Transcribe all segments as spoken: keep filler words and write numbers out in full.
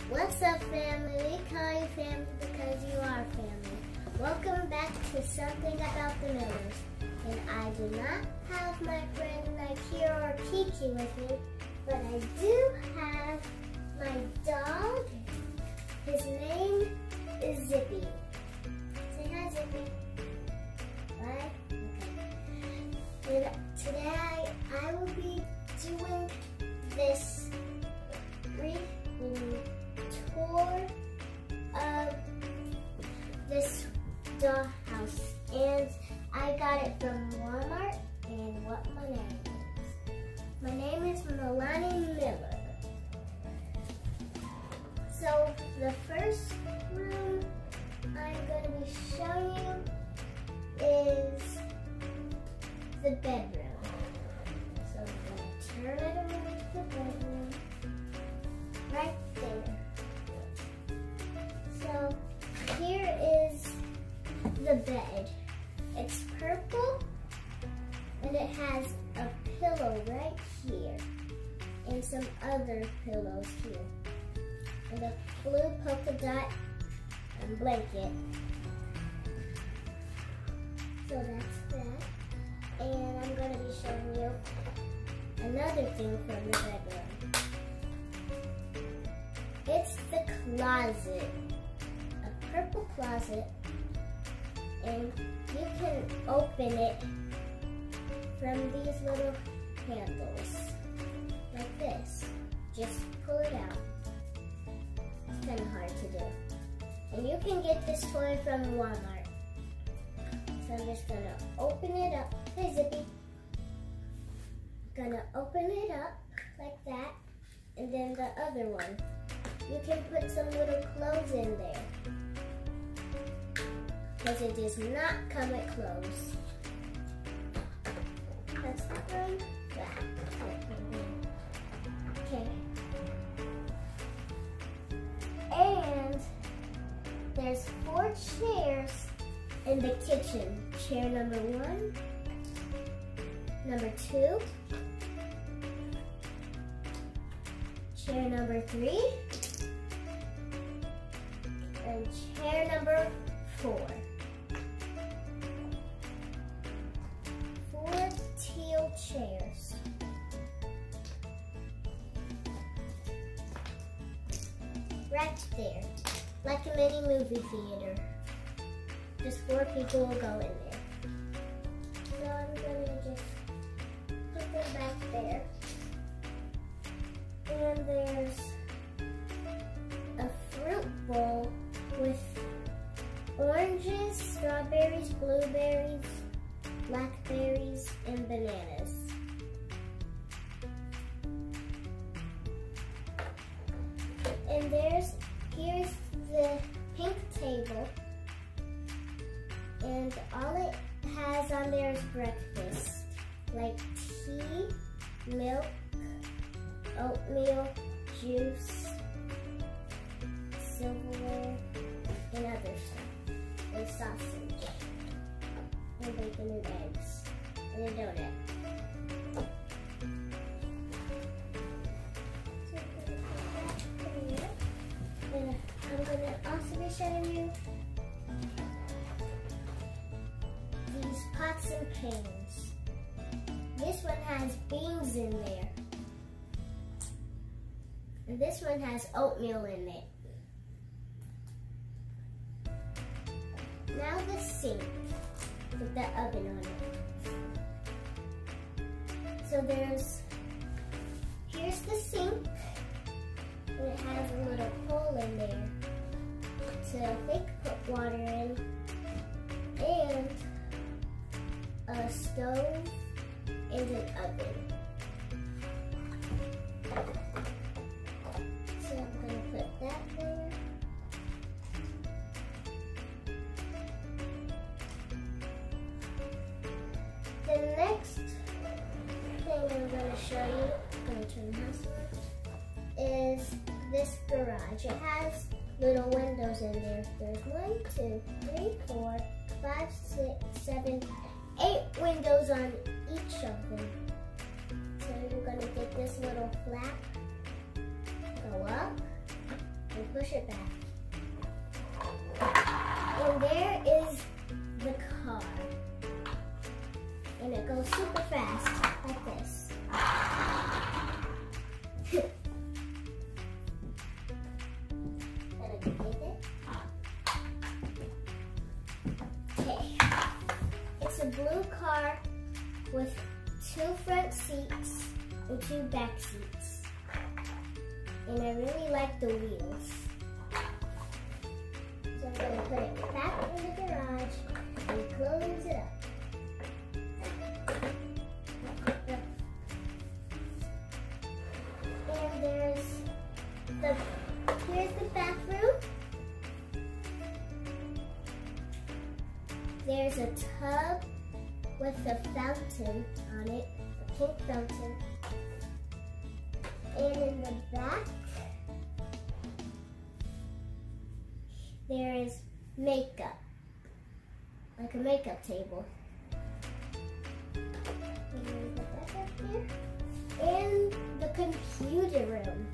What's up, family? We call you family because you are family. Welcome back to Something About the Millers. And I do not have my friend Nikira or Kiki with me, but I do have my dog. His name is Zippy. Say hi, Zippy. Bye. Okay. And today I will be doing this tour of this dollhouse, and I got it from Walmart. And what my name is? My name is Melanie Miller. So the first room I'm going to be showing you is the bedroom. So I'm going to turn it around the bedroom right there. So here is the bed. It's purple and it has a pillow right here and some other pillows here and a blue polka dot and blanket. So that's that. And I'm going to be showing you another thing from the bedroom. It's the closet, a purple closet, and you can open it from these little handles, like this. Just pull it out. It's kind of hard to do. And you can get this toy from Walmart. So I'm just gonna open it up. Hey, Zippy. Gonna open it up like that, and then the other one. You can put some little clothes in there, because it does not come with clothes. Let's bring that. Okay. And there's four chairs in the kitchen. Chair number one, number two, chair number three, and chair number four. Four teal chairs. Right there, like a mini movie theater. Just four people will go in there. So I'm gonna just put them back there. And there's a fruit bowl with oranges, strawberries, blueberries, blackberries, and bananas. And there's, here's the pink table. And all it has on there is breakfast, like tea, milk, oatmeal, juice, silverware, and other stuff, and sausage, and bacon and eggs, and a donut. So I'm going to put that here, and I'm going to also be showing you these pots and pans. This one has beans in there. And this one has oatmeal in it. Now the sink with the oven on it. So there's, here's the sink. And it has a little hole in there to they can put water in. And a stove and an oven. So I'm going to put that there. The next thing I'm going to show you, I'm going to turn the house on, is this garage. It has little windows in there. There's one, two, three, four, five, six, seven, eight windows on each of them. So you're going to get this little flap, go up, and push it back. And there is the car. And it goes super fast, like this. Okay. It's a blue car with two front seats and two back seats. And I really like the wheels. So I'm going to put it back in the garage and close it up. And there's the, here's the bathroom. There's a tub with a fountain on it, a pink fountain. And in the back, there is makeup, like a makeup table. And put that up here. And the computer room,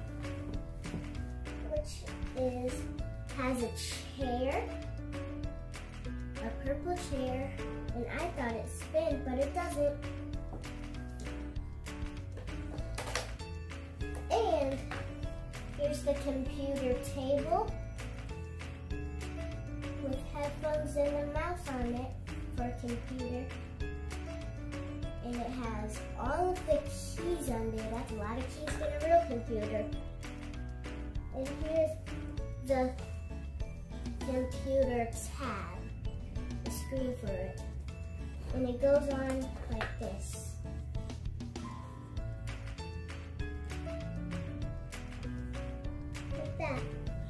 which is has a chair, a purple chair, and I thought it spin, but it doesn't. And here's the computer table with headphones and a mouse on it for a computer. And it has all of the keys on there. That's a lot of keys in a real computer. And here's the computer tab, the screen for it. And it goes on like this. Like that.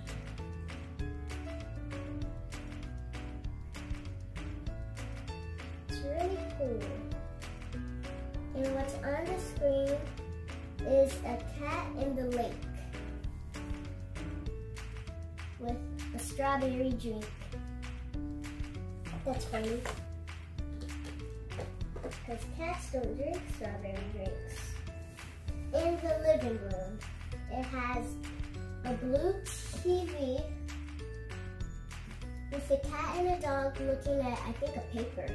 It's really cool. And what's on the screen is a cat in the lake with a strawberry drink. That's funny, because cats don't drink strawberry drinks. In the living room, it has a blue T V with a cat and a dog looking at, I think, a paper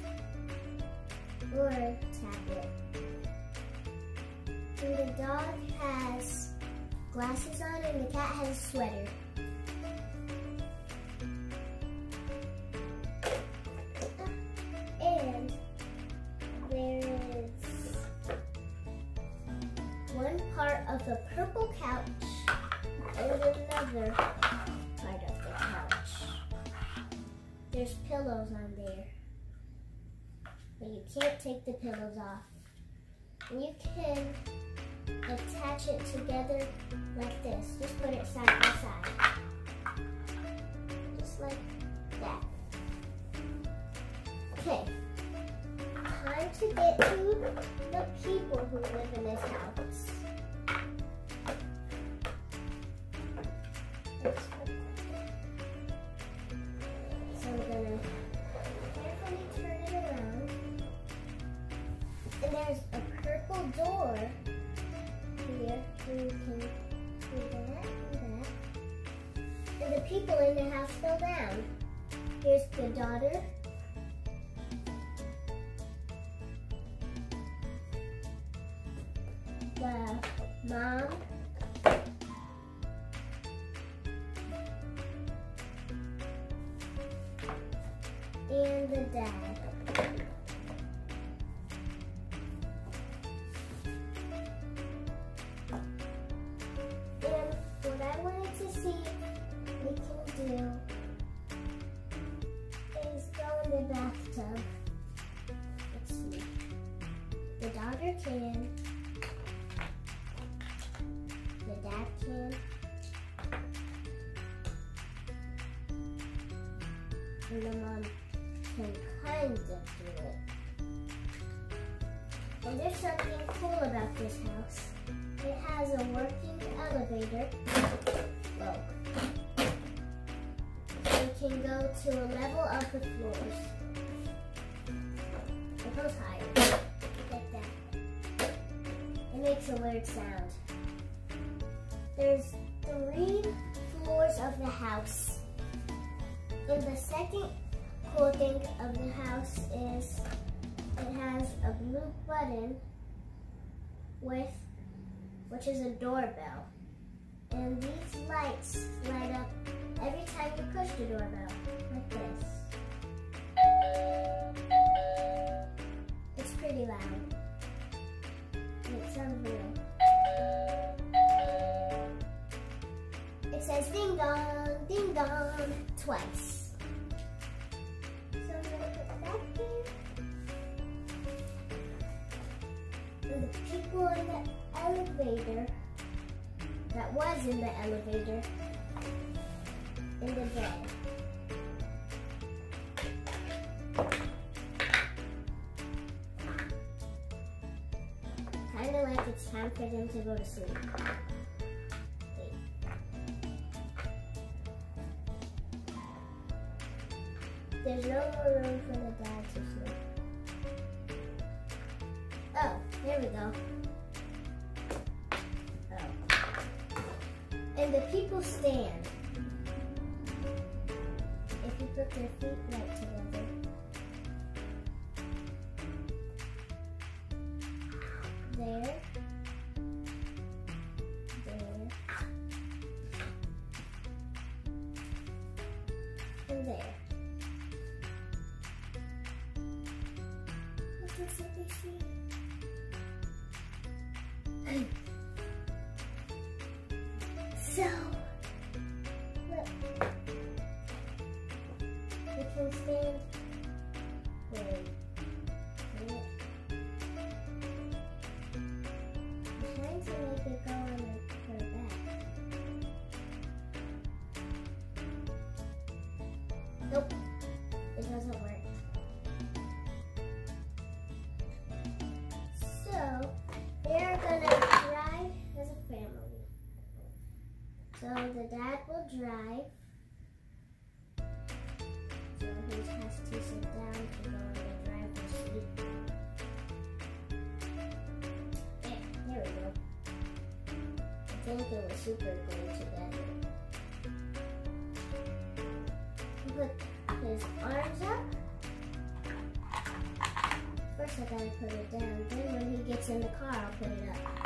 or a tablet. And the dog has glasses on and the cat has a sweater. And there is one part of the purple couch and another part of the couch. There's pillows on there, but you can't take the pillows off. And you can attach it together like this. Just put it side by side. Just like that. Okay. Time to get to the people who live in this house. So I'm gonna carefully turn it around. And there's a purple door here, so you can do that and that. And the people in the house fell down. Here's the daughter. The mom. And the dad. What I wanted to see we can do is go in the bathtub. Let's see. The daughter can. The dad can. And the mom can kind of do it. And there's something cool about this house. It has a working elevator. Whoa. So it can go to a level of the floors. It goes higher, like that. It makes a weird sound. There's three floors of the house. And the second cool thing of the house is it has a blue button with, which is a doorbell. And these lights light up every time you push the doorbell, like this. It's pretty loud. And it sounds real. It says ding dong, ding dong, twice. So I'm gonna put that there. And the people in the elevator, that was in the elevator, in the bed. Kinda like it's time for them to go to sleep. Wait. There's no more room for the dad to sleep. Oh, there we go. And the people stand. If you put their feet right together. There. There. And there. What does it see? So, look, you can stand, wait, wait. I'm trying to make it go on her back. Nope, it doesn't work. So, they're gonna drive as a family. So the dad will drive, so he has to sit down to go in the driver's seat. Yeah, there we go. I think it was super glued together. He put his arms up. First I gotta put it down, then when he gets in the car I'll put it up.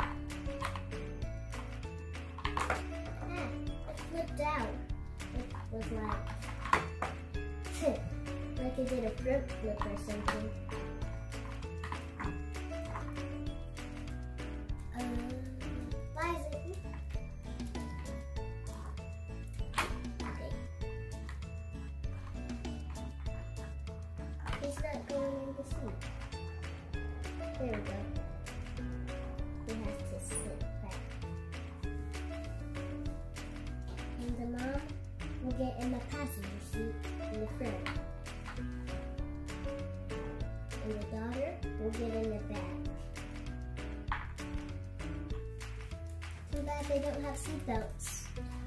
Down. It was like, like it did a front flip or something. Um, why is it? Okay. He's not going in the seat. There we go. He has to sit back. And the mom will get in the passenger seat in the front. And the daughter will get in the back. Too bad they don't have seatbelts.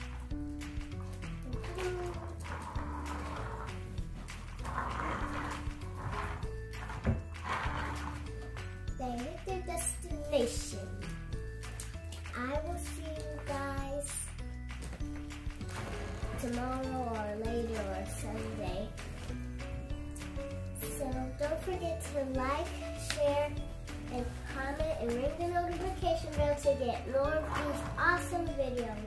They hit their destination. I will see you guys tomorrow or later or Sunday. So don't forget to like, share, and comment and ring the notification bell to get more of these awesome videos.